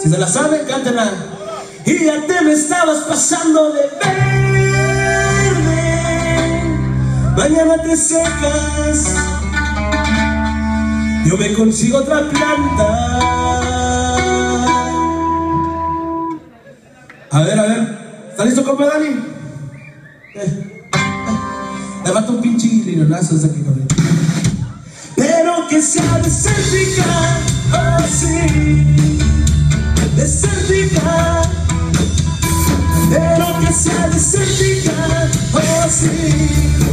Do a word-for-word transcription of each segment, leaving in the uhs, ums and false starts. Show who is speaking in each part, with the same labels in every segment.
Speaker 1: Si se la saben, cántenla. Y ya te me estabas pasando de verde, mañana te secas, yo me consigo otra planta. A ver, a ver, ¿está listo, compa Dani? Eh, eh, Le falta un pinche lirionazo ese aquí con él. Pero que sea desértica, oh sí, desértica. Pero que sea desértica, oh sí,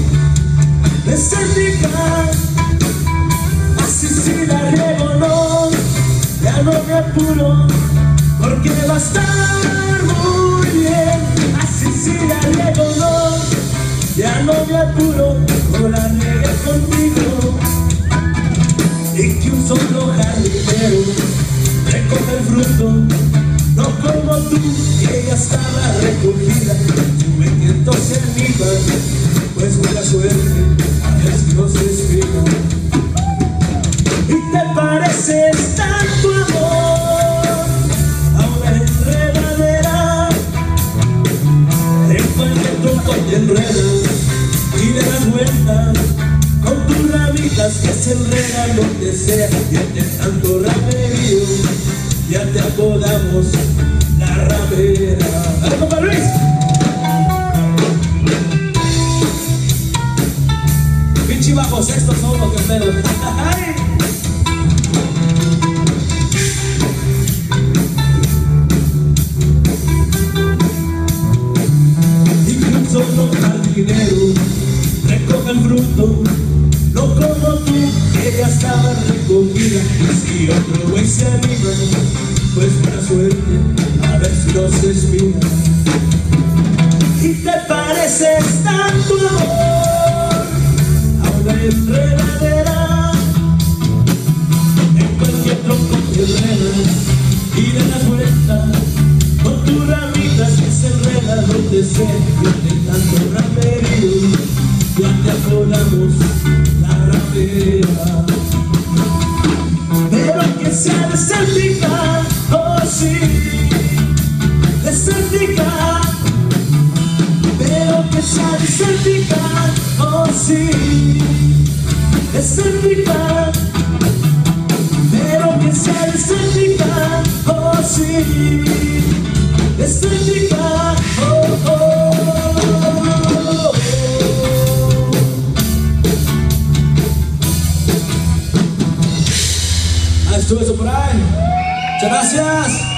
Speaker 1: desértica. Así si la riego no, ya no me apuro, porque va a estar muy bien. Así si la riego no, ya no me apuro, no la regué contigo. Y que un solo jardinero recoge el fruto, no como tú, que ella estaba recogida. Tuve que entonces anima, pues buena suerte, a ver si no se escriba. Y te pareces tanto amor a una enredadera, en cualquier tronco te enredas y le das vuelta con tus ramitas que se enredan donde sea. Y entre tanto ramerío ya te apodamos la ramera. ¡Dale, compa Luis! Pinche bajo sexto solo, que pedo. Y que un solo jardinero recoge el fruto, no como tú, que ya estaba recogida. Y si otro güey se anima, pues buena suerte, a ver si no se espina. Y te pareces tanto amor a una enredadera, en cualquier tronco te enredas y le das vuelta con tus ramitas que se enredan donde sea. Y entre tanto ramerío ya te apodamos la ramera. Pero que sea desértica, oh sí, desértica. Pero que sea desértica, oh sí, desértica. Pero que sea desértica, oh sí, desértica, oh, oh, oh. Ah, estuve eso por ahí. Muchas gracias.